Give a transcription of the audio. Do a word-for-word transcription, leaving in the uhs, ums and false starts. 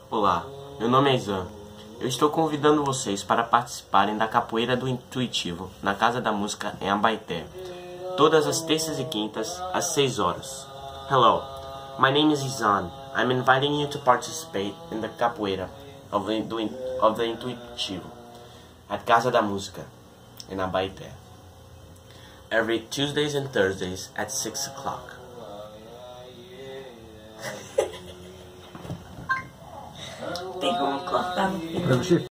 Olá, meu nome é Izan. Eu estou convidando vocês para participarem da Capoeira do Intuitivo na Casa da Música em Abaeté, todas as terças e quintas às seis horas. Hello, my name is Izan. I'm inviting you to participate in the Capoeira of the, of the Intuitivo at Casa da Música in Abaeté, every Tuesdays and Thursdays at six o'clock. Tem como cortar no final.